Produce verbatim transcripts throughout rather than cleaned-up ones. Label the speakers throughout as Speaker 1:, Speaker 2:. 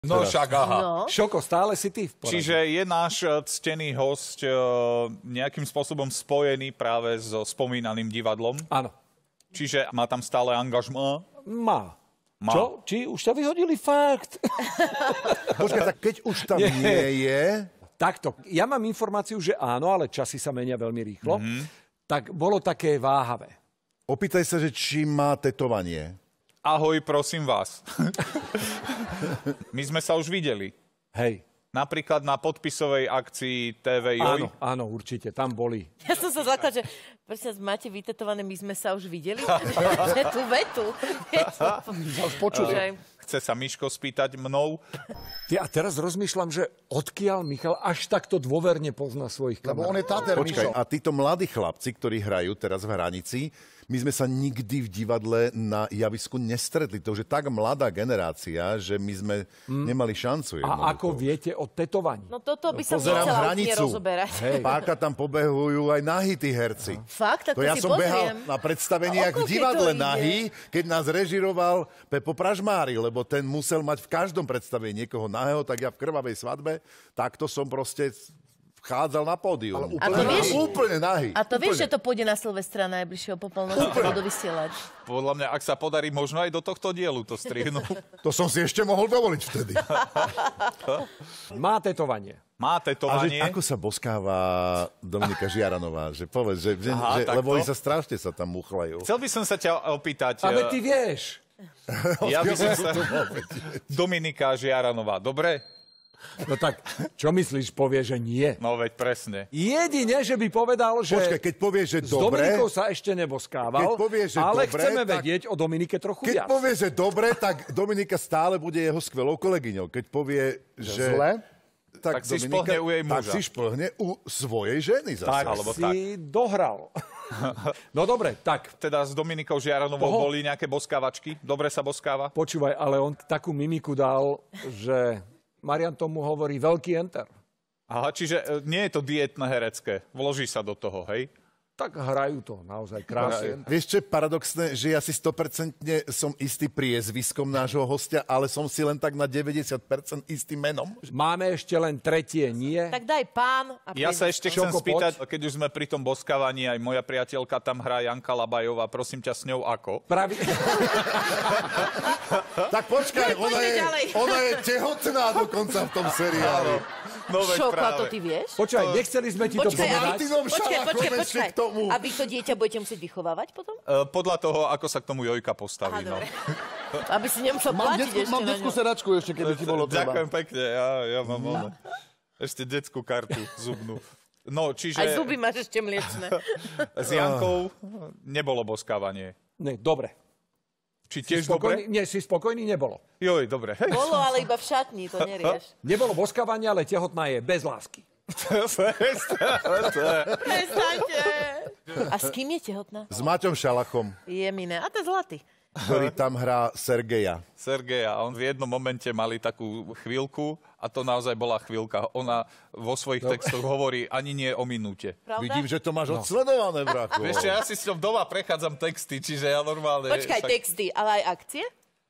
Speaker 1: No však, aha.
Speaker 2: No.
Speaker 3: Šoko, stále si ty v poradí.
Speaker 1: Čiže je náš ctený hosť nejakým spôsobom spojený práve so spomínaným divadlom?
Speaker 3: Áno.
Speaker 1: Čiže má tam stále angažmá?
Speaker 3: Má.
Speaker 1: Má.
Speaker 3: Čo? Či už ťa vyhodili? Fakt.
Speaker 4: Počkaj, tak keď už tam nie, nie je...
Speaker 3: Takto, ja mám informáciu, že áno, ale časy sa menia veľmi rýchlo. Mm-hmm. Tak bolo také váhavé.
Speaker 4: Opýtaj sa, že či má tetovanie.
Speaker 1: Ahoj, prosím vás. My sme sa už videli.
Speaker 3: Hej.
Speaker 1: Napríklad na podpisovej akcii té vé Joj.
Speaker 3: Áno, áno, určite, tam boli.
Speaker 2: Ja som sa zlakla, že prosím, máte vytetované, my sme sa už videli? Že tú vetu.
Speaker 3: Sa už počuli.
Speaker 2: Že...
Speaker 1: Chce sa Miško spýtať mnou.
Speaker 3: Ty, a teraz rozmýšľam, že odkiaľ Michal až takto dôverne pozná svojich kamarátov.
Speaker 5: Lebo on je Tater,
Speaker 4: Počkaj,
Speaker 5: Mišo.
Speaker 4: a títo mladí chlapci, ktorí hrajú teraz v Hranici, my sme sa nikdy v divadle na javisku nestretli. To už je tak mladá generácia, že my sme mm. nemali šancu.
Speaker 3: A ako viete o tetovaní?
Speaker 2: No toto by som
Speaker 4: Pozerám
Speaker 2: nechcela úplne
Speaker 4: Hranicu.
Speaker 2: rozoberať.
Speaker 3: Hej.
Speaker 4: Páka tam pobehujú aj nahí tí herci.
Speaker 2: Fakt? Tak
Speaker 4: To
Speaker 2: to
Speaker 4: ja
Speaker 2: si
Speaker 4: som behal
Speaker 2: pozriem.
Speaker 4: na predstaveniach
Speaker 2: O
Speaker 4: v
Speaker 2: koľkej
Speaker 4: divadle
Speaker 2: to ide?
Speaker 4: nahý, keď nás režiroval Pepo Pražmári, lebo ten musel mať v každom predstavení niekoho nahého, tak ja v Krvavej svadbe, takto som proste vchádzal na pódium.
Speaker 2: A to vieš-
Speaker 4: Úplne nahý.
Speaker 2: A to vieš,
Speaker 4: úplne.
Speaker 2: že to pôjde na Silvestra najbližšieho po polnoci, to budú vysielať.
Speaker 1: Podľa mňa, ak sa podarí, možno aj do tohto dielu to strihnú.
Speaker 4: To som si ešte mohol dovoliť vtedy.
Speaker 3: Má tetovanie.
Speaker 1: Má
Speaker 4: A že
Speaker 1: tetovanie.
Speaker 4: ako sa boskáva Dominika Žiaranová? Že povedz, že, že,
Speaker 1: Aha,
Speaker 4: že
Speaker 1: takto?
Speaker 4: lebo oni sa strašne sa tam muchlajú.
Speaker 1: Chcel by som sa ťa opýtať.
Speaker 3: Ale
Speaker 1: eh,
Speaker 3: ty vieš.
Speaker 1: Ja by som sa... Dominika Žiaranová, dobre?
Speaker 3: No tak, čo myslíš, povie, že nie?
Speaker 1: No veď presne.
Speaker 3: Jedine, že by povedal, že
Speaker 4: Počkaj, keď povieš, že
Speaker 3: s
Speaker 4: dobre,
Speaker 3: Dominikou sa ešte neboskával,
Speaker 4: Keď povie, že
Speaker 3: ale
Speaker 4: dobre,
Speaker 3: chceme
Speaker 4: tak-
Speaker 3: vedieť o Dominike trochu
Speaker 4: keď
Speaker 3: viac.
Speaker 4: povie, že dobre, tak Dominika stále bude jeho skvelou kolegyňou. Keď povie, že...
Speaker 5: Zle?
Speaker 1: Tak si šplhne u jej
Speaker 4: Tak
Speaker 1: muža.
Speaker 4: si šplhne u svojej ženy zase.
Speaker 3: Tak
Speaker 1: alebo
Speaker 3: si
Speaker 1: tak.
Speaker 3: dohral. No dobre, tak
Speaker 1: Teda s Dominikou Žiaranovou
Speaker 3: Koho?
Speaker 1: boli nejaké boskávačky? Dobre sa boskáva?
Speaker 3: počúvaj, ale on takú mimiku dal, že Marian tomu hovorí veľký enter.
Speaker 1: Aha, čiže e, nie je to dietné herecké. Vloží sa do toho, hej?
Speaker 3: Tak hrajú to naozaj krásne.
Speaker 4: Vieš, čo je paradoxné, že ja si sto percent som istý priezviskom nášho hostia, ale som si len tak na deväťdesiat percent istým menom.
Speaker 3: Máme ešte len tretie nie.
Speaker 2: Tak daj pán a
Speaker 1: Ja sa ešte chcem
Speaker 3: Šoko,
Speaker 1: spýtať,
Speaker 3: poď.
Speaker 1: keď už sme pri tom boskávaní, aj moja priateľka tam hrá Janka Labajová, prosím ťa, s ňou ako?
Speaker 3: Pravi...
Speaker 4: Tak počkaj,
Speaker 2: Poďme
Speaker 4: ona je,
Speaker 2: ďalej.
Speaker 4: ona je tehotná dokonca v tom seriáli.
Speaker 1: No veď
Speaker 2: Šoko, a
Speaker 1: práve.
Speaker 2: to ty vieš?
Speaker 3: Počkaj, nechceli sme ti to
Speaker 2: Počkaj,
Speaker 3: povedať.
Speaker 4: Martinom
Speaker 2: Počkaj,
Speaker 4: Šalachom
Speaker 2: počkaj,
Speaker 4: ešte
Speaker 2: počkaj.
Speaker 4: k tomu.
Speaker 2: A vy to dieťa budete musieť vychovávať potom?
Speaker 1: E, podľa toho, ako sa k tomu Jojka
Speaker 2: Aha,
Speaker 1: postaví. No.
Speaker 2: dobre. Aby si nemusel
Speaker 5: Mám
Speaker 2: platiť
Speaker 5: detskú,
Speaker 2: ešte
Speaker 5: mám
Speaker 2: na
Speaker 5: detskú
Speaker 2: ňu.
Speaker 5: sedačku ešte, keby ti bolo treba.
Speaker 1: Ďakujem pekne, ja, ja mám no. ešte detskú kartu zubnú. No, čiže
Speaker 2: Aj zuby máš ešte mliečne.
Speaker 1: s Jankou nebolo boskávanie.
Speaker 3: Ne, dobre.
Speaker 1: Či
Speaker 3: Si
Speaker 1: tiež
Speaker 3: spokojný?
Speaker 1: dobre?
Speaker 3: Nie, si spokojný nebolo.
Speaker 1: Joj, dobre. Hej.
Speaker 2: Bolo, ale iba v šatni, to nerieš.
Speaker 3: Nebolo boskávanie, ale tehotná je bez lásky.
Speaker 2: Prestaňte. A s kým je tehotná?
Speaker 4: S Maťom Šalachom,
Speaker 2: Jemine. A ten zlatý.
Speaker 4: ktorý tam hrá Sergeja.
Speaker 1: Sergeja, on v jednom momente mali takú chvíľku a to naozaj bola chvíľka. Ona vo svojich textoch hovorí ani nie o minúte.
Speaker 2: Pravda?
Speaker 4: Vidím, že to máš odsledované, brachu.
Speaker 1: Vieš čo, ja si s ňom doma prechádzam texty, čiže ja normálne...
Speaker 2: Počkaj,
Speaker 1: však-
Speaker 2: texty, ale aj akcie?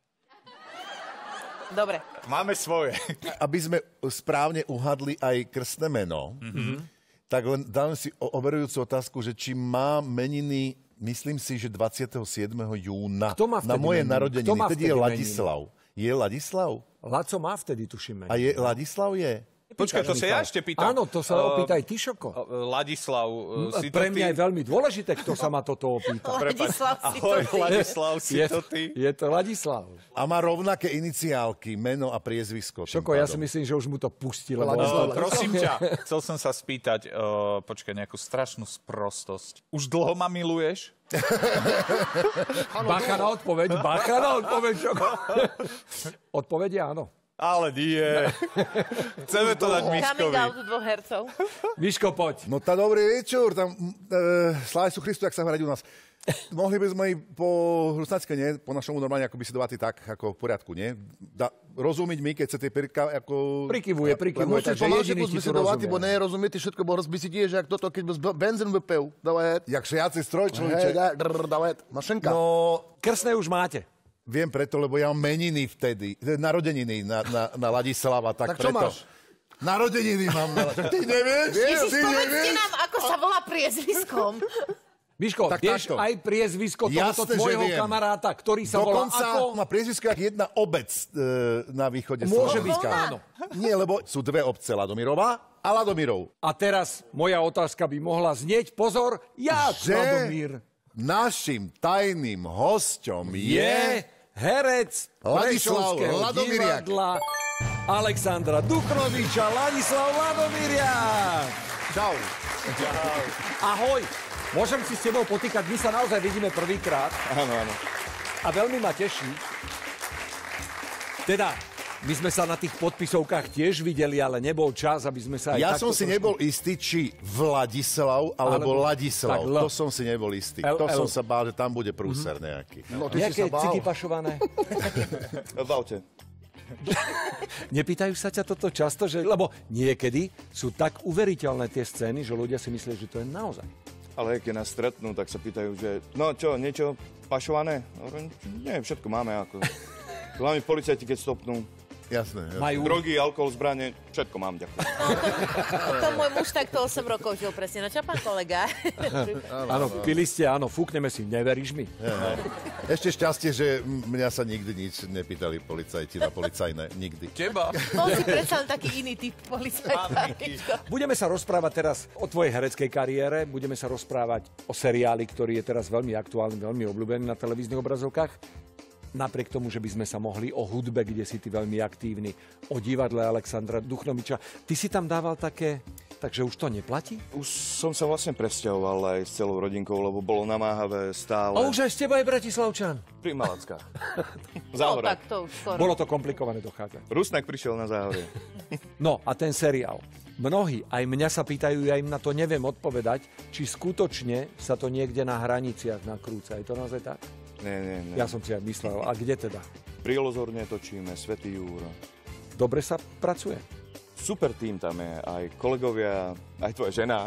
Speaker 2: Dobre.
Speaker 1: Máme svoje.
Speaker 4: Aby sme správne uhadli aj krstné meno, mm-hmm. tak len dám si o- overujúcu otázku, že či má meniny, myslím si, že dvadsiateho siedmeho júna
Speaker 3: Kto má
Speaker 4: na
Speaker 3: vtedy
Speaker 4: moje
Speaker 3: meniny?
Speaker 4: narodeniny.
Speaker 3: Kto má
Speaker 4: Vtedy je
Speaker 3: vtedy
Speaker 4: Ladislav. Je Ladislav?
Speaker 3: Laco má vtedy, tuším.
Speaker 4: A je Ladislav je?
Speaker 1: Počkaj, to sa ja ešte pýtam.
Speaker 3: Áno, to sa
Speaker 1: Uh,
Speaker 3: opýtaj ty, Šoko.
Speaker 1: Ladislav, uh, si to
Speaker 3: Pre mňa
Speaker 1: ty?
Speaker 3: je veľmi dôležité, kto sa ma toto opýta.
Speaker 2: Ladislav si to
Speaker 1: Ahoj,
Speaker 2: ty.
Speaker 1: Ladislav, si
Speaker 3: Je
Speaker 1: to
Speaker 3: to,
Speaker 1: ty?
Speaker 3: je to Ladislav.
Speaker 4: A má rovnaké iniciálky, meno a priezvisko. tým
Speaker 3: Šoko, ja si
Speaker 4: pádom.
Speaker 3: myslím, že už mu to pustí, lebo...
Speaker 1: Uh,
Speaker 3: on to-
Speaker 1: prosím ťa, chcel som sa spýtať, uh, počkaj, nejakú strašnú sprostosť. Už dlho ma miluješ?
Speaker 3: Bacha na odpoveď, bacha na odpoveď, Šoko. Odpoveď je áno.
Speaker 1: Ale nie. Chceme to dať
Speaker 2: Coming
Speaker 1: Miškovi.
Speaker 2: out dvoch hercov.
Speaker 3: Miško, poď.
Speaker 4: No tá dobrý večer, tam e, sláva sú Christu, jak sa hrať u nás. Mohli by sme i po rusnácke, nie? Po našomu normálne ako bisedovať tak, ako v poriadku, nie? Da, rozumieť mi, keď sa tie perka ako...
Speaker 3: Prikyvuje, prikyvuje,
Speaker 5: Musíš
Speaker 3: takže
Speaker 5: pomalšie
Speaker 3: jediný ti tu
Speaker 5: zbesiedovať, bo
Speaker 3: rozumie.
Speaker 5: ne rozumiete všetko, bo by si tiež, jak toto, keď by benzín vypil. Dávaj.
Speaker 4: Jak šejací stroj,
Speaker 5: Hej,
Speaker 4: človeče.
Speaker 5: daj, drr, dávaj. Mašenka.
Speaker 4: No,
Speaker 3: Krstné už máte.
Speaker 4: Viem preto, lebo ja mám meniny vtedy, narodeniny na, na, na Ladislava, tak,
Speaker 5: Tak čo
Speaker 4: preto.
Speaker 5: máš?
Speaker 4: Narodeniny mám. Na... Ty nevieš?
Speaker 2: Ježiš,
Speaker 4: Ty
Speaker 2: povedzte
Speaker 4: nevieš?
Speaker 2: nám, ako sa volá priezviskom.
Speaker 3: Miško,
Speaker 4: Tak
Speaker 3: vieš
Speaker 4: takto.
Speaker 3: aj priezvisko tohoto
Speaker 4: Jasné, že
Speaker 3: tvojho
Speaker 4: viem.
Speaker 3: kamaráta, ktorý sa volá
Speaker 4: Dokonca
Speaker 3: ako?
Speaker 4: má priezvisko jak jedna obec e, na východe
Speaker 3: Môže byť,
Speaker 4: Slovenska.
Speaker 3: áno.
Speaker 4: Nie, lebo sú dve obce, Ladomirová a Ladomirov.
Speaker 3: A teraz moja otázka by mohla znieť, pozor, ja,
Speaker 4: Že
Speaker 3: Ladomír,
Speaker 4: našim tajným hosťom
Speaker 3: je
Speaker 4: je
Speaker 3: herec
Speaker 4: Ladislav
Speaker 3: Prešovského
Speaker 4: Ladomiriak.
Speaker 3: divadla Alexandra Duchnoviča, Ladislav Ladomiriak.
Speaker 4: Čau.
Speaker 3: Ahoj. Môžem si s tebou potýkať, my sa naozaj vidíme prvýkrát.
Speaker 5: Áno, áno.
Speaker 3: A veľmi ma teší. Teda, my sme sa na tých podpisovkách tiež videli, ale nebol čas, aby sme sa aj
Speaker 4: Ja
Speaker 3: takto
Speaker 4: som si
Speaker 3: trošku-
Speaker 4: nebol istý, či Vladislav alebo
Speaker 3: Alebo-
Speaker 4: Ladislav.
Speaker 3: tak L.
Speaker 4: To som si nebol istý.
Speaker 3: L,
Speaker 4: To
Speaker 3: L.
Speaker 4: som sa bál, že tam bude prúser nejaký.
Speaker 5: No, ty si
Speaker 3: Jaké
Speaker 5: sa bál.
Speaker 3: ciky pašované?
Speaker 5: V aute.
Speaker 3: Nepýtajú sa ťa toto často, že... Lebo niekedy sú tak uveriteľné tie scény, že ľudia si myslia, že to je naozaj.
Speaker 6: Ale keď nás stretnú, tak sa pýtajú, že no čo, niečo pašované? Hovorím, nie, všetko máme ako. Hlavne policajti, keď stopnú.
Speaker 4: Jasné. jasné.
Speaker 3: Majú...
Speaker 6: Drogy, alkohol, zbranie, všetko mám, ďakujem.
Speaker 2: To môj muž takto osem rokov žil presne. No čo, pán kolega?
Speaker 3: Áno, pili ste, áno, fúkneme si, neveríš mi?
Speaker 4: Ešte šťastie, že m- mňa sa nikdy nič nepýtali policajti na policajné. Nikdy.
Speaker 1: Teba.
Speaker 2: Bol si predsa len taký iný typ policajta.
Speaker 3: Budeme sa rozprávať teraz o tvojej hereckej kariére, budeme sa rozprávať o seriáli, ktorý je teraz veľmi aktuálny, veľmi obľúbený na televíznych obrazovkách. Napriek tomu, že by sme sa mohli o hudbe, kde si ty veľmi aktívny, o divadle Alexandra Duchnoviča. Ty si tam dával také, takže už to neplatí?
Speaker 6: Už som sa vlastne presťahoval aj s celou rodinkou, lebo bolo namáhavé stále.
Speaker 3: A už aj z teba je Bratislavčan.
Speaker 6: Pri Malackách.
Speaker 2: No
Speaker 6: Záhora.
Speaker 2: tak to už skoro.
Speaker 3: Bolo to komplikované dochádzať.
Speaker 6: Rusnak prišiel na Záhorie.
Speaker 3: No a ten seriál. Mnohí, aj mňa sa pýtajú, ja im na to neviem odpovedať, či skutočne sa to niekde na hraniciach nakrúca. Je to naozaj tak?
Speaker 6: Nie, nie, nie.
Speaker 3: Ja som si aj myslel. A kde teda?
Speaker 6: Pri Lozorne točíme, Svätý Júr.
Speaker 3: Dobre sa pracuje?
Speaker 6: Super tým tam je, aj kolegovia, aj tvoja žena.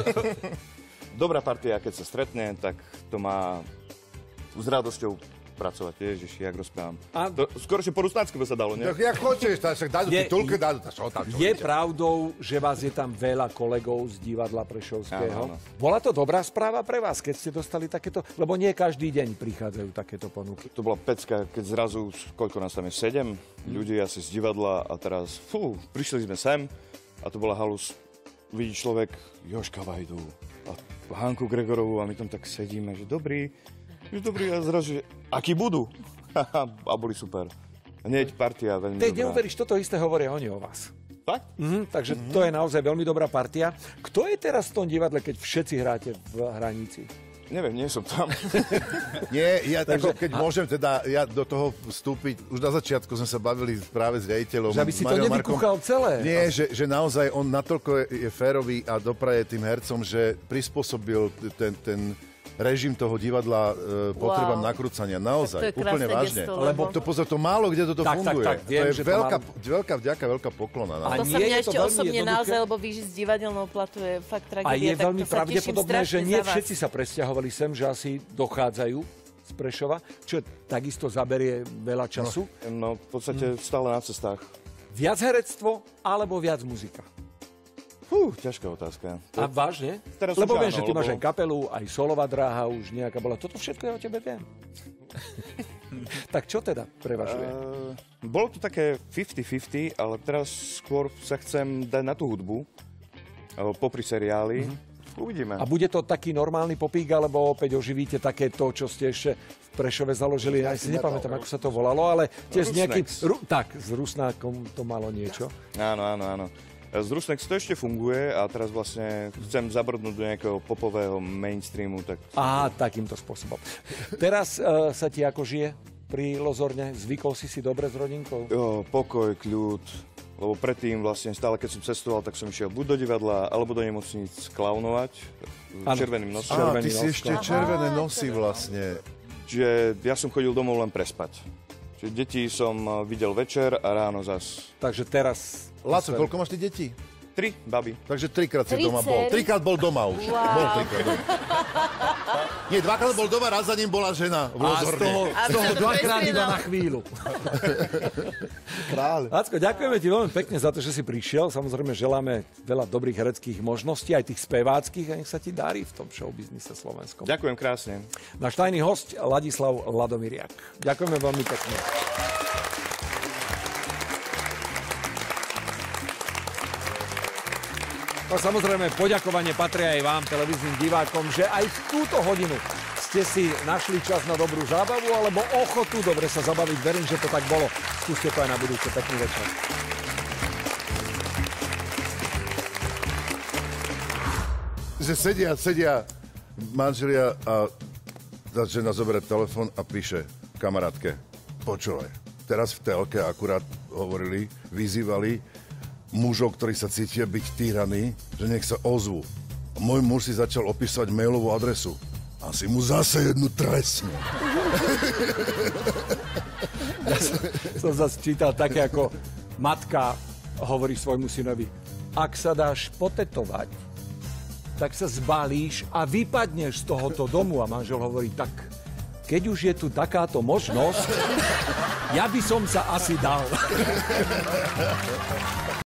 Speaker 6: Dobrá partia, keď sa stretne, tak to má s radosťou pracovať. Ježiš, jak rozprávam.
Speaker 3: A-
Speaker 6: To, skoro, že po rusnácky by sa dalo, nie?
Speaker 4: Tak jak chceš, tak však dá do
Speaker 3: Je-
Speaker 4: titulky, dá do... Čo tam, čo
Speaker 3: Je
Speaker 4: viete?
Speaker 3: pravdou, že vás je tam veľa kolegov z divadla Prešovského?
Speaker 6: Áno, áno.
Speaker 3: Bola to dobrá správa pre vás, keď ste dostali takéto... Lebo nie každý deň prichádzajú takéto ponuky.
Speaker 6: To bola pecka, keď zrazu, koľko nás tam je, sedem ľudí asi z divadla a teraz, fú, prišli sme sem a to bola halus. Vidí človek Jožka Vajdu a Hanku Gregorovú a my tam tak sedíme, že dobrý, že dobrý a zrazu, že akí budú? A boli super. Hneď partia veľmi
Speaker 3: Teď
Speaker 6: dobrá.
Speaker 3: neuveríš, toto isté hovoria oni o vás.
Speaker 6: Tak?
Speaker 3: Mhm, takže to je naozaj veľmi dobrá partia. Kto je teraz v tom divadle, keď všetci hráte v Hranici?
Speaker 6: Neviem, nie som tam.
Speaker 4: Nie, ja
Speaker 3: Takže-
Speaker 4: tako, keď môžem teda ja do toho vstúpiť, už na začiatku sme sa bavili práve s riaditeľom.
Speaker 3: Že aby si to
Speaker 4: Mariom
Speaker 3: nevykúchal
Speaker 4: Markom.
Speaker 3: celé.
Speaker 4: Nie, že, že naozaj on natoľko je, je férový a dopraje tým hercom, že prispôsobil ten, ten režim toho divadla e, potrebám
Speaker 2: Wow.
Speaker 4: nakrúcania.
Speaker 2: Tak
Speaker 4: Naozaj,
Speaker 2: to je
Speaker 4: úplne
Speaker 2: krásne
Speaker 4: vážne.
Speaker 2: gesto,
Speaker 3: lebo-
Speaker 4: To pozor, to málo kde toto
Speaker 3: Tak, tak,
Speaker 4: funguje.
Speaker 3: tak, viem,
Speaker 4: to je
Speaker 3: že to
Speaker 4: veľká,
Speaker 3: málo-
Speaker 4: veľká vďaka, veľká poklona.
Speaker 3: A
Speaker 4: naozaj.
Speaker 2: To sa
Speaker 3: nie
Speaker 2: mňa
Speaker 3: je to
Speaker 2: ešte
Speaker 3: veľmi
Speaker 2: osobne
Speaker 3: jednoduché?
Speaker 2: naozaj, lebo vyžiť z divadelného platu je fakt
Speaker 3: A
Speaker 2: tragédia.
Speaker 3: je
Speaker 2: tak
Speaker 3: veľmi
Speaker 2: to sa teším
Speaker 3: pravdepodobné, že
Speaker 2: strašne
Speaker 3: nie
Speaker 2: za vás.
Speaker 3: všetci sa presťahovali sem, že asi dochádzajú z Prešova, čo takisto zaberie veľa času.
Speaker 6: No, v podstate stále na cestách.
Speaker 3: Viac herectvo alebo viac muzika?
Speaker 6: Fú, ťažká otázka.
Speaker 3: A
Speaker 6: To,
Speaker 3: vážne?
Speaker 6: Teraz už
Speaker 3: Lebo viem,
Speaker 6: áno,
Speaker 3: že ty máš
Speaker 6: lebo-
Speaker 3: aj kapelu, aj solová dráha už nejaká bola. Toto všetko ja o tebe viem. Tak čo teda prevažuje?
Speaker 6: Uh, bolo to také päťdesiat päťdesiat, ale teraz skôr sa chcem dať na tú hudbu, uh, popri seriáli. Mm-hmm. Uvidíme.
Speaker 3: A bude to taký normálny popík, alebo opäť oživíte také to, čo ste ešte v Prešove založili? Ja si nepamätám, ako sa to volalo, ale tie s nejakým...
Speaker 6: Rusnex.
Speaker 3: Ru, tak, s Rusnákom to malo niečo.
Speaker 6: Áno, áno, áno. Z Rusnex to ešte funguje a teraz vlastne chcem zabrdnúť do nejakého popového mainstreamu, tak
Speaker 3: Á, takýmto spôsobom. Teraz uh, sa ti ako žije pri Lozorne? Zvykol si si dobre s rodinkou?
Speaker 6: jo, pokoj, kľud, lebo predtým vlastne stále, keď som cestoval, tak som išiel buď do divadla, alebo do nemocníc klaunovať
Speaker 3: Áno.
Speaker 6: červeným nosom.
Speaker 4: Á,
Speaker 3: červený
Speaker 4: ty si
Speaker 3: nosko.
Speaker 4: ešte červené nosy vlastne.
Speaker 6: Čiže ja som chodil domov len prespať. Čiže deti som videl večer a ráno zas.
Speaker 3: Takže teraz...
Speaker 4: Laco, koľko máš ty detí?
Speaker 6: Tri baby.
Speaker 4: Takže trikrát si
Speaker 2: Tri
Speaker 4: doma bol.
Speaker 2: dcery?
Speaker 4: Trikrát bol doma už.
Speaker 2: Wow.
Speaker 4: Bol trikrát doma. Nie, dvakrát bol doma, raz za ním bola žena v
Speaker 3: A z
Speaker 4: rozhorne.
Speaker 3: toho,
Speaker 2: A
Speaker 3: z toho
Speaker 2: sa to
Speaker 3: dvakrát iba
Speaker 2: prestriedalo.
Speaker 3: na chvíľu.
Speaker 4: Kráľ.
Speaker 3: Lacko, ďakujeme ti veľmi pekne za to, že si prišiel. Samozrejme želáme veľa dobrých hereckých možností, aj tých speváckých, a nech sa ti darí v tom showbiznise slovenskom.
Speaker 6: Ďakujem krásne.
Speaker 3: Náš tajný host Ladislav Ladomiriak. Ďakujeme veľmi pekne. A samozrejme, poďakovanie patrí aj vám, televíznym divákom, že aj v túto hodinu ste si našli čas na dobrú zábavu alebo ochotu dobre sa zabaviť. Verím, že to tak bolo. Skúste to aj na budúce. Pekný večer.
Speaker 4: Že sedia, sedia manželia a tá žena zoberie telefon a píše kamarátke, počúvaj, teraz v telke akurát hovorili, vyzývali mužov, ktorí sa cítia byť týraní, že nech sa ozvú. A môj muž si začal opísať mailovú adresu. Asi mu zase jednu trestnú.
Speaker 3: Ja som, som zase čítal také, ako matka hovorí svojmu synovi, ak sa dáš potetovať, tak sa zbalíš a vypadneš z tohoto domu. A manžel hovorí, tak keď už je tu takáto možnosť, ja by som sa asi dal.